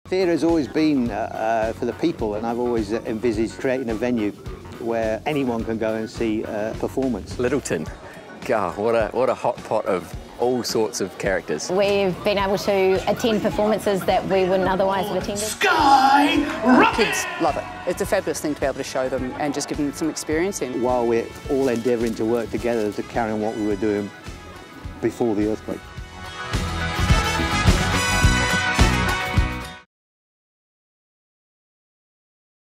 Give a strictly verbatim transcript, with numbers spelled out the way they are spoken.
Theatre has always been uh, for the people, and I've always envisaged creating a venue where anyone can go and see a performance. Lyttelton, God, what a, what a hot pot of all sorts of characters. We've been able to attend performances that we wouldn't otherwise have attended. Sky rocket! Kids love it. It's a fabulous thing to be able to show them and just give them some experience in. While we're all endeavouring to work together to carry on what we were doing before the earthquake.